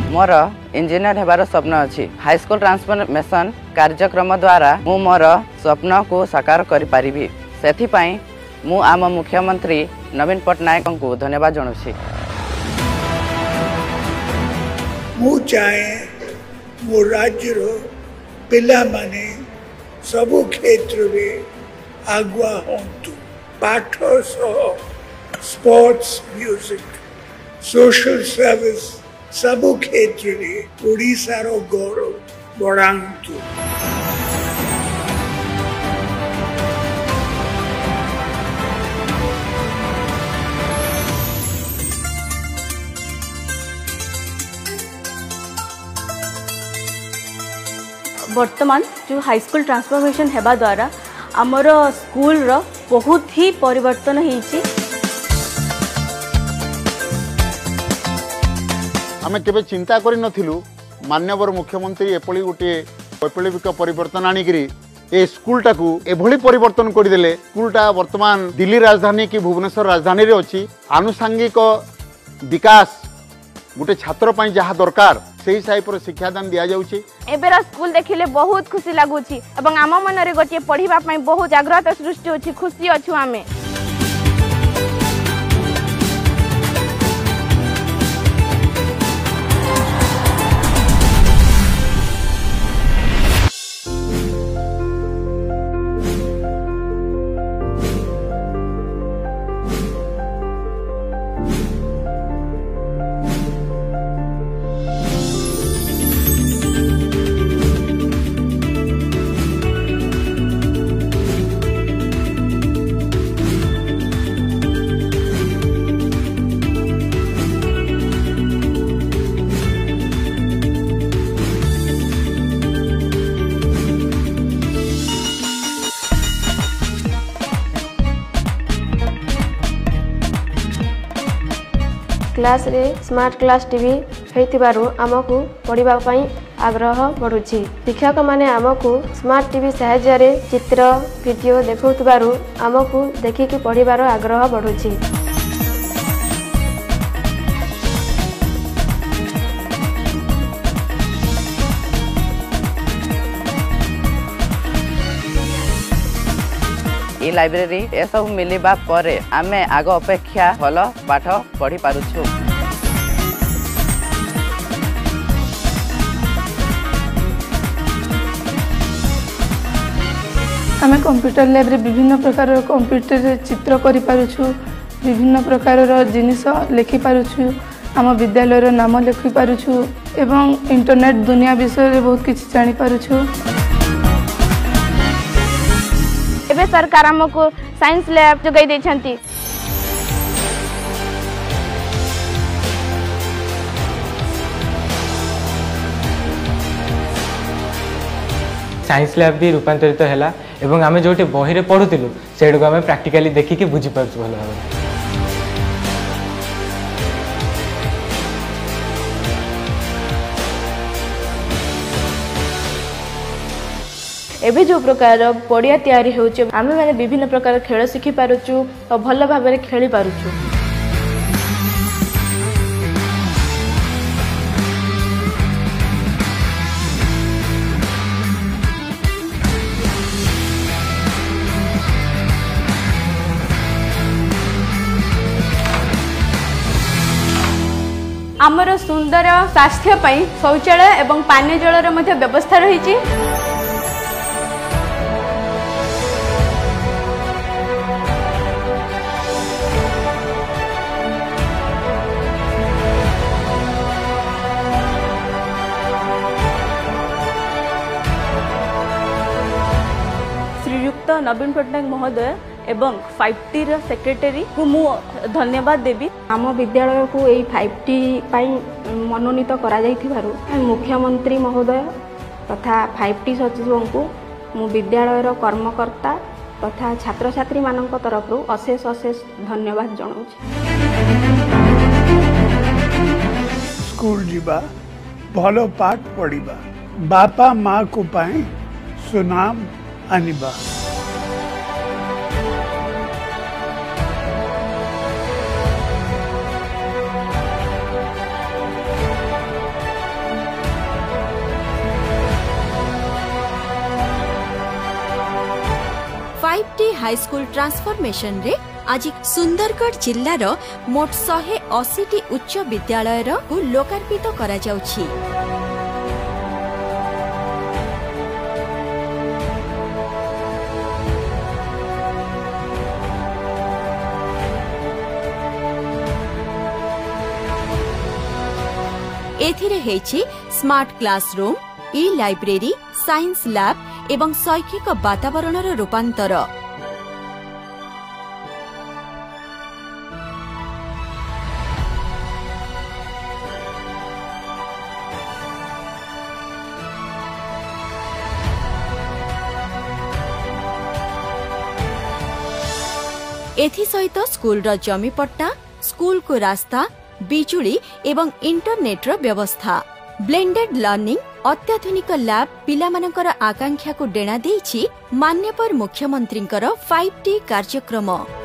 मोर engineer हेबार स्वप्न अच्छी। High school transformation कार्यक्रम द्वारा मु मोर स्वप्न को साकार करि पारिबी। सेथिपाई मु आम मुख्यमंत्री नवीन पट्टनायक को धन्यवाद जनाऊँ। मु चाहे मो राज्य पिला माने सबु क्षेत्र में आगुआ होंतु। पाठ स्पोर्ट्स, म्यूजिक, सोशल सर्विस सबु क्षेत्र में ओडिशा रो गौरव बढ़ांतु। वर्तमान जो हाईस्कूल ट्रांसफॉर्मेशन हेबा द्वारा आमर स्कूल रो बहुत ही परिवर्तन होईची। आमे केबे चिंता करि नथिलु माननीय मुख्यमंत्री एपली गोटे वैप्लविक परिवर्तन आनिकरी ए स्कूलटा को एभली परिवर्तन करदेले। स्कूलटा वर्तमान दिल्ली राजधानी की भुवनेश्वर राजधानी रे अछि। आनुषंगिक विकास गोटे छात्र पई जहा दरकार से हिसाब पर शिक्षादान दिया जाउछि। एबेर स्कूल देखिले बहुत खुशी लागुछि एवं आम मन रे गोटे पढ़िबा पई बहुत जागृत सृष्टि होछि। खुशी अछु आमे। क्लास रे स्मार्ट क्लास टीवी हेतिबारु आमको पढ़िबा पई आग्रह बढ़ुछि। शिक्षक माने आमको स्मार्ट टीवी सहायता रे चित्र वीडियो देखौतबारु आमको देखिकी पढ़िबार आग्रह बढ़ुछि। ई लाइब्रेरी ए सब मिलवा परे आमे आग अपेक्षा भल पाठ पढ़ी पारुछु। आमे कंप्यूटर लैब रे विभिन्न प्रकार कंप्यूटर चित्र करि पारुछु। विभिन्न प्रकार जिनिस लिखि पारुछु। आम विद्यालय रो नाम लिखि पारुछु एवं इंटरनेट दुनिया विषय रे बहुत किछि जानि पारुछु। एबे सरकार हमको साइंस लैब जोगाई देछंती। साइंस लैब भी रूपांतरित हैला एवं आमे जोटे बही रे पढुतिलु सेडको आमे प्रैक्टिकली देखिके बुझी पारछु भलो भाबे। एबे जो प्रकार पड़िया तैयारी होचे आमे माने विभिन्न प्रकार खेल शिखि पारुछु और भल भाबरे खेली पारुछु। आमर सुंदर स्वास्थ्य पई शौचालय एवं पानी जल रे मध्य व्यवस्था रहिछि। श्रीयुक्त नवीन पट्टनायक महोदय एवं 5T सेक्रेटरी को मु धन्यवाद देवी। आम विद्यालय को यही 5T पाई मनोनीत करा जाइथिबारु मुख्यमंत्री महोदय तथा 5T सचिव को मु विद्यालय कर्मकर्ता तथा छात्र छात्री मानक तरफ अशेष अशेष धन्यवाद जनाऊँ। स्कूल जीवा भलो पाठ पढ़िबा बापा माँ को पाए सुनाम आनिबा। हाईस्कूल ट्रांसफॉर्मेशन रे आज सुंदरगढ़ जिल्लार मोट 180 उच्च विद्यालय लोकार्पित करा जाउछि। एथिरे हेछि smart classroom, e library, science lab एवं शैक्षिक वातावरणर रूपांतर। एथि सहित स्कूल रो जमी पट्टा, स्कूल को रास्ता, बिजुली एवं इंटरनेट रो व्यवस्था, ब्लेंडेड लर्निंग, अत्याधुनिक लैब पिलामानकर आकांक्षा को डेणा देछि माननीय मुख्यमंत्री 5T कार्यक्रम।